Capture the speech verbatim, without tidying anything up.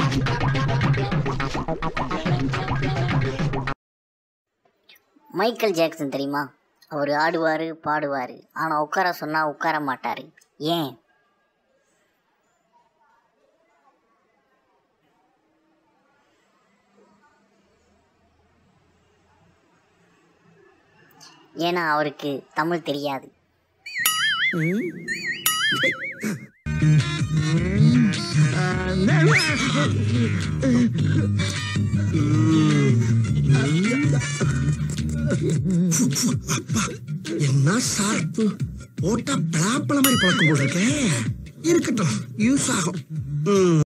Michael Jackson தெரியுமா? அவர் ஆடுவார் பாடுவார், ஆனால் உட்கார சொன்னால் உட்கார மாட்டார். ஏன்? ஏன்னா அவருக்கு தமிழ் தெரியாது. என்ன ஷார்ப்பு போட்டா பலாப்பழ மாதிரி பழக்கம் போட்டிருக்கேன். இருக்கட்டும், யூஸ் ஆகும்.